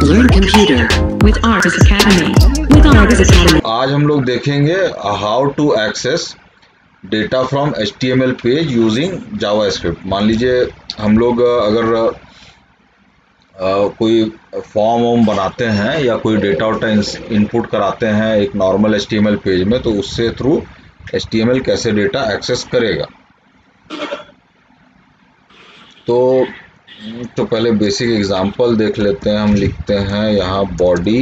learn computer with Argus Academy. With Argus Academy. आज हम लोग देखेंगे how to access data from HTML page using JavaScript. मान लीजिए हम लोग अगर कोई फॉर्म वॉर्म बनाते हैं या कोई डेटा वोटा इनपुट कराते हैं एक नॉर्मल HTML पेज में, तो उससे थ्रू HTML कैसे डेटा एक्सेस करेगा। तो पहले बेसिक एग्जांपल देख लेते हैं। हम लिखते हैं यहाँ बॉडी,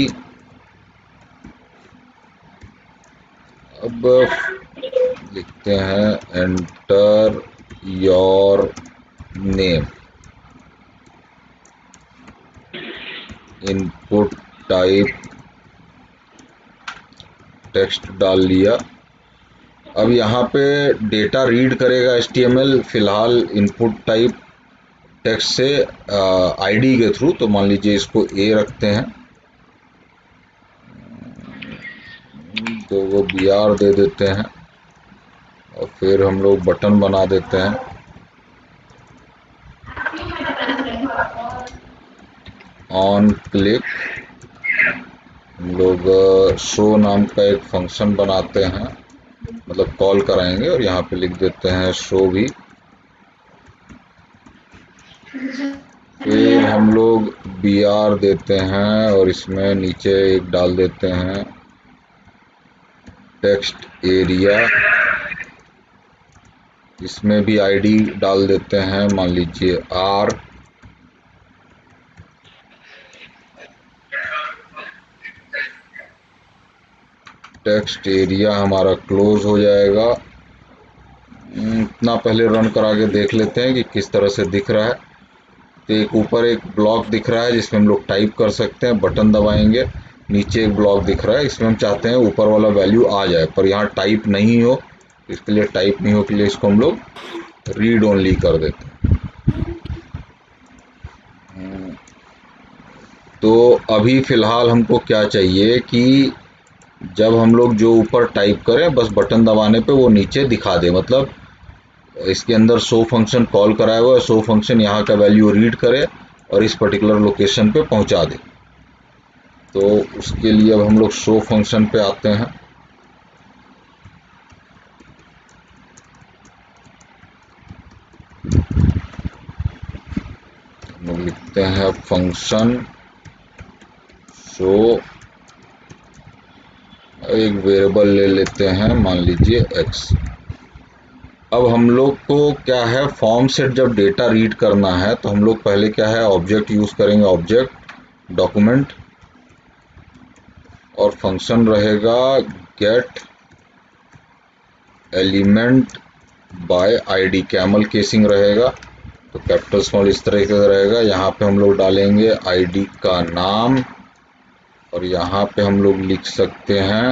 अब लिखते हैं enter your name, input type text डाल लिया। अब यहाँ पे डेटा रीड करेगा HTML, फिलहाल इनपुट टाइप टेक्स्ट से ID के थ्रू, तो मान लीजिए इसको A रखते हैं, तो वो BR दे देते हैं और फिर हम लोग बटन बना देते हैं। ऑन क्लिक हम लोग शो नाम का एक फंक्शन बनाते हैं, मतलब कॉल कराएंगे, और यहाँ पे लिख देते हैं शो भी। फिर हम लोग BR देते हैं और इसमें नीचे एक डाल देते हैं टेक्स्ट एरिया, इसमें भी ID डाल देते हैं, मान लीजिए R। टेक्स्ट एरिया हमारा क्लोज हो जाएगा। इतना पहले रन करा के देख लेते हैं कि किस तरह से दिख रहा है। तो एक ऊपर एक ब्लॉक दिख रहा है जिसमें हम लोग टाइप कर सकते हैं, बटन दबाएंगे, नीचे एक ब्लॉक दिख रहा है, इसमें हम चाहते हैं ऊपर वाला वैल्यू आ जाए, पर यहाँ टाइप नहीं हो, इसके लिए टाइप नहीं हो के लिए इसको हम लोग रीड ओनली कर देते हैं। तो अभी फिलहाल हमको क्या चाहिए कि जब हम लोग जो ऊपर टाइप करें बस बटन दबाने पे वो नीचे दिखा दे, मतलब इसके अंदर शो फंक्शन कॉल कराया हुआ है, शो फंक्शन यहाँ का वैल्यू रीड करे और इस पर्टिकुलर लोकेशन पे पहुंचा दे। तो उसके लिए अब हम लोग शो फंक्शन पे आते हैं। हम लोग लिखते हैं फंक्शन शो, एक वेरिएबल ले लेते हैं, मान लीजिए x। अब हम लोग को क्या है, फॉर्म से जब डेटा रीड करना है तो हम लोग पहले क्या है, ऑब्जेक्ट यूज करेंगे, ऑब्जेक्ट डॉक्यूमेंट, और फंक्शन रहेगा get element by ID, camel casing रहेगा, तो कैपिटल स्मॉल इस तरह का रहेगा। यहाँ पे हम लोग डालेंगे ID का नाम और यहाँ पे हम लोग लिख सकते हैं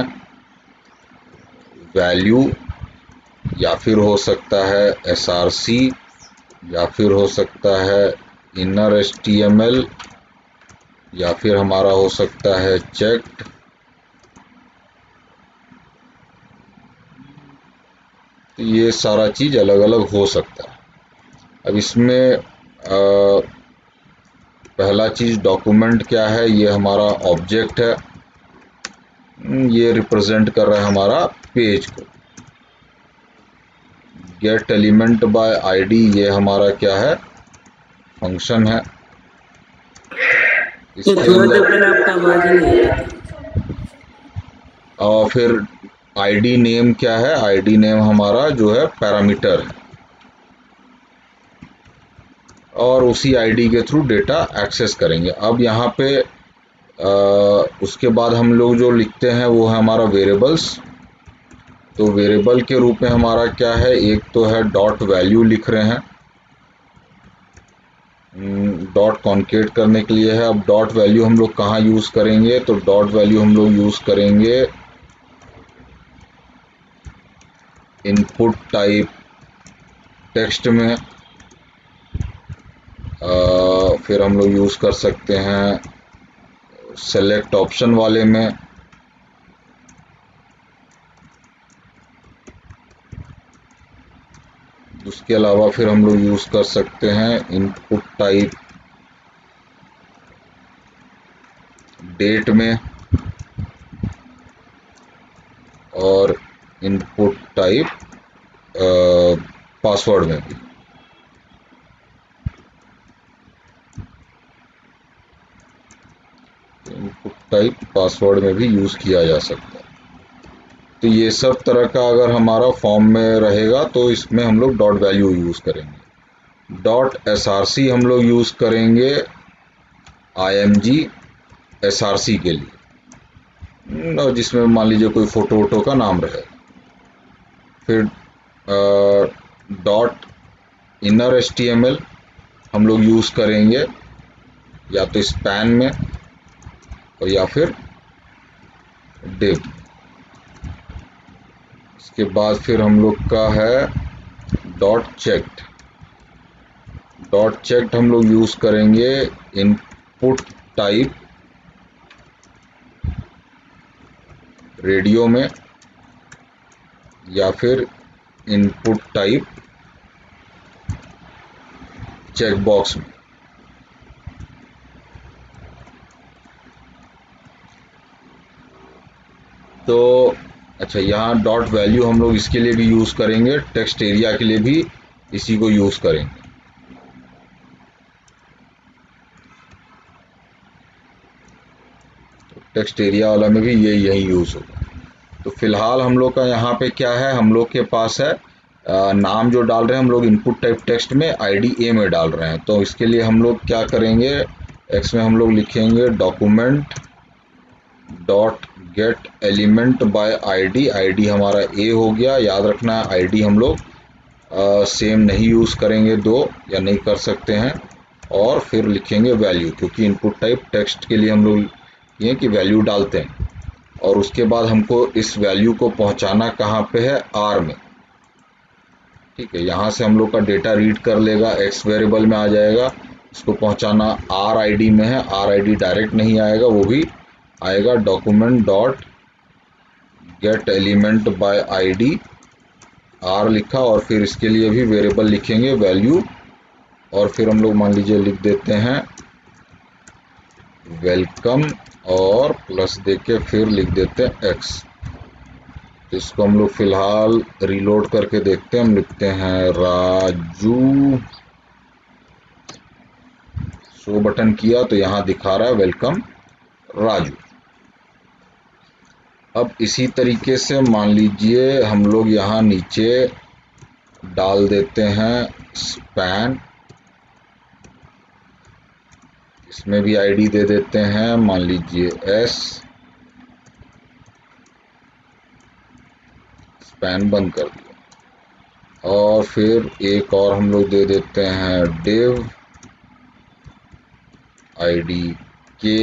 वैल्यू, या फिर हो सकता है src, या फिर हो सकता है इनर HTML, या फिर हमारा हो सकता है चेक्ड। तो ये सारा चीज अलग अलग हो सकता है। अब इसमें पहला चीज डॉक्यूमेंट क्या है, ये हमारा ऑब्जेक्ट है, ये रिप्रेजेंट कर रहा है हमारा पेज को। गेट एलिमेंट बाय ID, ये हमारा क्या है, फंक्शन है। इसके अंदर और फिर ID नेम क्या है, ID नेम हमारा जो है पैरामीटर है, और उसी ID के थ्रू डेटा एक्सेस करेंगे। अब यहाँ पे उसके बाद हम लोग जो लिखते हैं वो है हमारा वेरिएबल्स। तो वेरिएबल के रूप में हमारा क्या है, एक तो है डॉट वैल्यू लिख रहे हैं, डॉट कॉन्केट करने के लिए है। अब डॉट वैल्यू हम लोग कहाँ यूज करेंगे, तो डॉट वैल्यू हम लोग यूज करेंगे इनपुट टाइप टेक्स्ट में, फिर हम लोग यूज कर सकते हैं सेलेक्ट ऑप्शन वाले में, उसके अलावा फिर हम लोग यूज कर सकते हैं इनपुट टाइप डेट में और इनपुट टाइप पासवर्ड में भी। इनपुट टाइप पासवर्ड में भी यूज किया जा सकता है। तो ये सब तरह का अगर हमारा फॉर्म में रहेगा तो इसमें हम लोग डॉट वैल्यू यूज करेंगे। डॉट SRC हम लोग यूज करेंगे IMG SRC के लिए, और जिसमें मान लीजिए कोई फोटो वोटो का नाम रहे। फिर डॉट इनर HTML हम लोग यूज करेंगे या तो स्पैन में और या फिर डिव। इसके बाद फिर हम लोग का है डॉट चेक्ड। डॉट चेक्ड हम लोग यूज करेंगे इनपुट टाइप रेडियो में या फिर इनपुट टाइप चेकबॉक्स में। तो अच्छा, यहाँ डॉट वैल्यू हम लोग इसके लिए भी यूज करेंगे, टेक्स्ट एरिया के लिए भी इसी को यूज करेंगे। टेक्स्ट एरिया वाला में भी यही यूज होगा। तो फिलहाल हम लोग का यहाँ पे क्या है, हम लोग के पास है नाम जो डाल रहे हैं हम लोग इनपुट टाइप टेक्स्ट में IDA में डाल रहे हैं। तो इसके लिए हम लोग क्या करेंगे, एक्स में हम लोग लिखेंगे document dot get element by ID। ID हमारा A हो गया। याद रखना है ID हम लोग सेम नहीं यूज करेंगे दो, या नहीं कर सकते हैं। और फिर लिखेंगे वैल्यू, क्योंकि इनपुट टाइप टेक्स्ट के लिए हम लोग ये कि वैल्यू डालते हैं। और उसके बाद हमको इस वैल्यू को पहुंचाना कहाँ पे है, R में। ठीक है, यहाँ से हम लोग का डेटा रीड कर लेगा, X वेरिएबल में आ जाएगा। इसको पहुंचाना RID में है। RID डायरेक्ट नहीं आएगा, वो भी आएगा document dot get element by ID। R लिखा और फिर इसके लिए भी वेरिएबल लिखेंगे वैल्यू, और फिर हम लोग मान लीजिए लिख देते हैं वेलकम और प्लस देके फिर लिख देते हैं X। तो इसको हम लोग फिलहाल रीलोड करके देखते हैं। हम लिखते हैं राजू, शो बटन किया तो यहाँ दिखा रहा है वेलकम राजू। अब इसी तरीके से मान लीजिए हम लोग यहाँ नीचे डाल देते हैं स्पैन। इसमें भी ID दे देते हैं, मान लीजिए S। स्पैन बंद कर दिया। और फिर एक और हम लोग दे देते हैं div ID के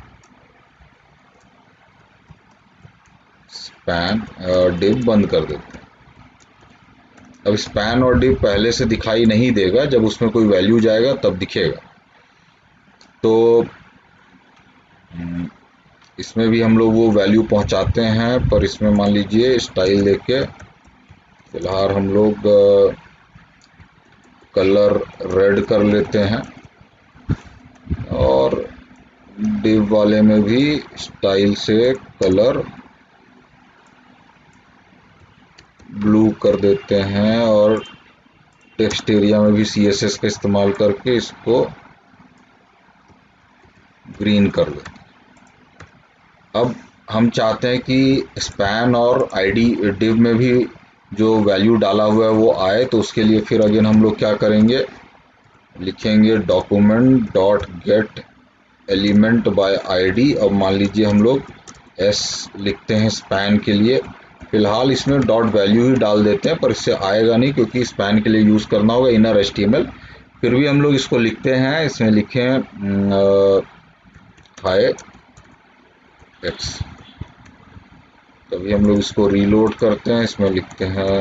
स्पैन, div बंद कर देते हैं। अब स्पैन और div पहले से दिखाई नहीं देगा, जब उसमें कोई वैल्यू जाएगा तब दिखेगा। तो इसमें भी हम लोग वो वैल्यू पहुंचाते हैं, पर इसमें मान लीजिए स्टाइल देके फिलहाल हम लोग कलर रेड कर लेते हैं, और डिव वाले में भी स्टाइल से कलर ब्लू कर देते हैं, और टेक्स्ट एरिया में भी CSS का इस्तेमाल करके इसको ग्रीन कर देते हैं। अब हम चाहते हैं कि स्पैन और ID डिव में भी जो वैल्यू डाला हुआ है वो आए। तो उसके लिए फिर अगेन हम लोग क्या करेंगे, लिखेंगे document dot get element by ID। अब मान लीजिए हम लोग S लिखते हैं स्पैन के लिए। फिलहाल इसमें डॉट वैल्यू ही डाल देते हैं, पर इससे आएगा नहीं क्योंकि स्पैन के लिए यूज करना होगा इनर HTML। फिर भी हम लोग इसको लिखते हैं, इसमें लिखें हाय X। तभी हम लोग इसको रीलोड करते हैं, इसमें लिखते हैं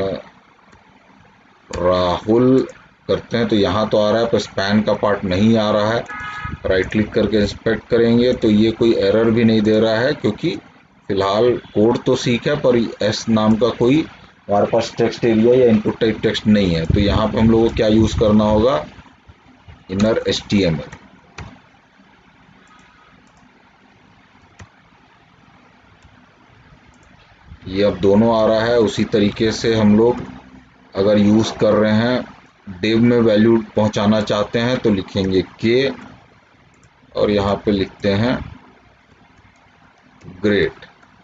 राहुल करते हैं, तो यहाँ तो आ रहा है पर स्पैन का पार्ट नहीं आ रहा है। राइट क्लिक करके इंस्पेक्ट करेंगे तो ये कोई एरर भी नहीं दे रहा है, क्योंकि फिलहाल कोड तो सीख है पर S नाम का कोई हमारे पास टेक्स्ट एरिया या इनपुट टाइप टेक्स्ट नहीं है। तो यहाँ पे हम लोगों को क्या यूज करना होगा, इनर HTML। ये अब दोनों आ रहा है। उसी तरीके से हम लोग अगर यूज़ कर रहे हैं, div में वैल्यू पहुंचाना चाहते हैं तो लिखेंगे k और यहाँ पे लिखते हैं ग्रेट।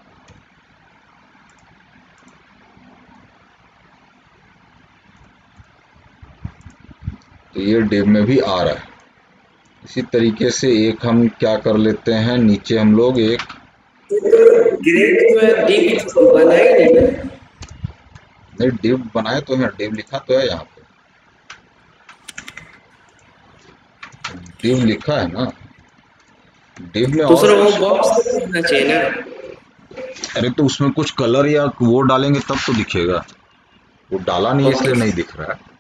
तो ये div में भी आ रहा है। इसी तरीके से एक हम क्या कर लेते हैं, नीचे हम लोग एक ग्रेड जो है div बना ही नहीं ना। नहीं, div बनाए तो है, div लिखा तो है यहाँ पे, div लिखा है ना। div में तो सर और वो बॉक्स होना चाहिए ना। अरे तो उसमें कुछ कलर या वो डालेंगे तब तो दिखेगा, वो डाला नहीं है इसलिए नहीं दिख रहा है।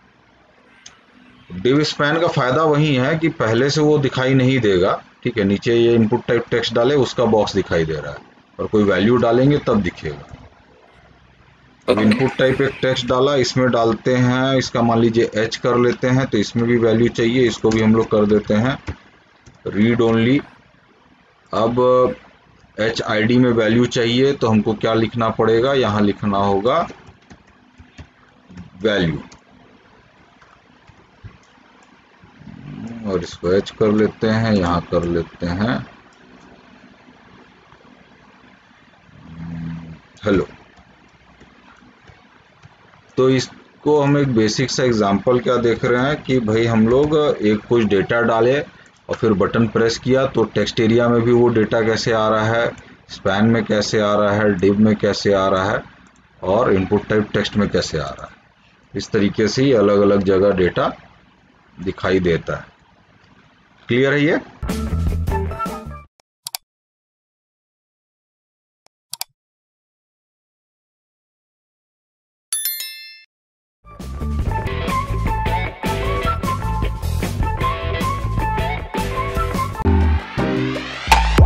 div स्पैन का फायदा वही है कि पहले से वो दिखाई नहीं देगा, ठीक है। नीचे ये इनपुट टाइप टेक्स्ट डाले उसका बॉक्स दिखाई दे रहा है, और कोई वैल्यू डालेंगे तब दिखेगा। अब इनपुट टाइप एक टेक्स्ट डाला, इसमें डालते हैं, इसका मान लीजिए h कर लेते हैं, तो इसमें भी वैल्यू चाहिए, इसको भी हम लोग कर देते हैं रीड ओनली। अब HID में वैल्यू चाहिए तो हमको क्या लिखना पड़ेगा, यहाँ लिखना होगा वैल्यू, और इसको h कर लेते हैं, यहाँ कर लेते हैं हेलो। तो इसको हम एक बेसिक सा एग्जांपल क्या देख रहे हैं कि भाई हम लोग एक कुछ डेटा डाले और फिर बटन प्रेस किया तो टेक्स्ट एरिया में भी वो डेटा कैसे आ रहा है, स्पैन में कैसे आ रहा है, div में कैसे आ रहा है, और इनपुट टाइप टेक्स्ट में कैसे आ रहा है। इस तरीके से ही अलग अलग जगह डेटा दिखाई देता है। क्लियर है ये?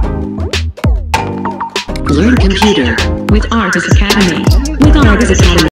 Learn computer with Artis Academy. With Artis Academy.